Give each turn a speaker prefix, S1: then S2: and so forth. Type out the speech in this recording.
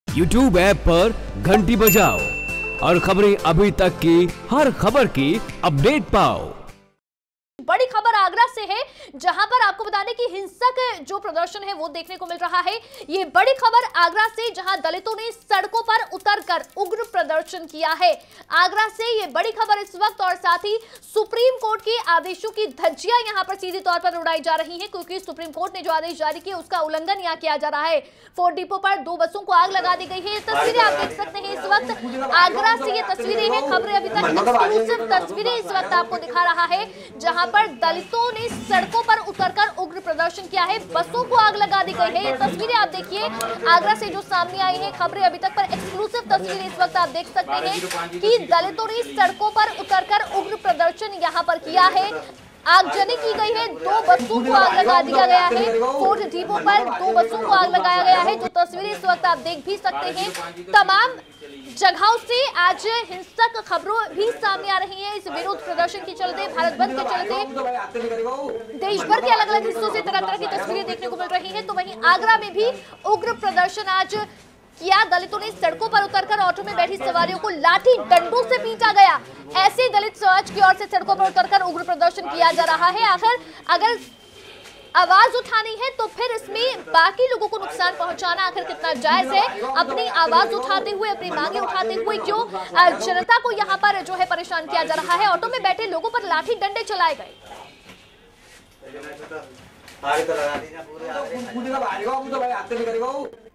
S1: YouTube app पर घंटी बजाओ और खबरें अभी तक की हर खबर की अपडेट पाओ।
S2: बड़ी खबर आगरा से है, जहां पर आपको बता दें कि हिंसक जो प्रदर्शन है वो देखने को मिल रहा है। ये बड़ी खबर आगरा से, जहां दलितों ने सड़कों पर उतरकर उग्र प्रदर्शन किया है। आगरा से ये बड़ी खबर इस वक्त, और साथ ही सुप्रीम कोर्ट के आदेशों की धज्जियां यहां पर सीधे तौर पर उड़ाई जा रही है, क्योंकि सुप्रीम कोर्ट ने जो आदेश जारी किए उसका उल्लंघन यहां किया जा रहा है। फोर्ट डिपो पर 2 बसों को आग लगा दी गई है। तस्वीरें आप देख सकते हैं इस वक्त आगरा से, ये तस्वीरें हैं। खबरें अभी तक एक्सक्लूसिव तस्वीरें इस वक्त आपको दिखा रहा है, जहां पर दलितों ने सड़कों पर उतरकर उग्र प्रदर्शन किया है। बसों को आग लगा दी गई है। ये तस्वीरें आप देखिए आगरा से जो सामने आई हैं। खबरें अभी तक पर एक्सक्लूसिव तस्वीरें इस वक्त आप देख सकते हैं कि दलितों ने सड़कों पर उतरकर उग्र प्रदर्शन यहां पर किया है। आगजनी की गई है। 2 बसों को आग लगा दिया गया है। फोर्ट डिपो पर 2 बसों को आग लगाया गया है। जो तस्वीरें इस वक्त आप देख भी सकते हैं। तमाम जगहों से आज हिंसक खबरों भी सामने आ रही हैं। इस विरोध प्रदर्शन के चलते, भारत बंद के चलते देश भर के अलग अलग हिस्सों से तरह तरह की तस्वीरें देखने को मिल रही हैं। तो वहीं आगरा में भी उग्र प्रदर्शन आज किया। दलितों ने सड़कों पर उतरकर ऑटो में बैठी सवारियों को लाठी डंडों से पीटा गया। ऐसे दलित समाज की ओर से सड़कों पर उतरकर उग्र प्रदर्शन किया जा रहा है। आखिर अगर आवाज उठानी है तो फिर इसमें बाकी लोगों को नुकसान पहुंचाना आखिर कितना जायज है? अपनी आवाज उठाते हुए, अपनी मांगे उठाते हुए क्यों जनता को यहाँ पर जो है परेशान किया जा रहा है? ऑटो में बैठे लोगों पर लाठी डंडे चलाए गए।